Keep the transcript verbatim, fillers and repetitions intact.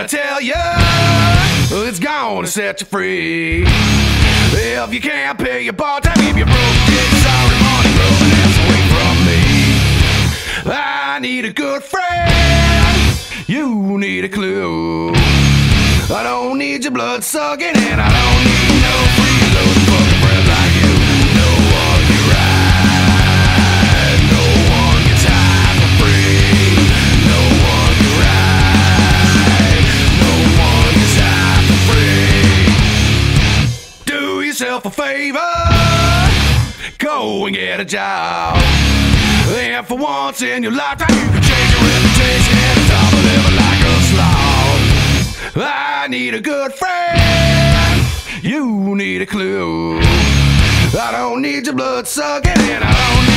gonna tell you, it's gonna set you free. If you can't pay your bar tab, if you're broke, get sorry morning romance away from me. I need a good friend, you need a clue. I don't need your blood sucking, and I don't need no freeloading fucking friends like you. No one can ride, no one gets high for free. No one can ride, no one gets high for free. Do yourself a favor, go and get a job. And for once in your lifetime, you can change your reputation and stop living like a slob. I need a good friend, you need a clue. I don't need your blood sucking, and I don't need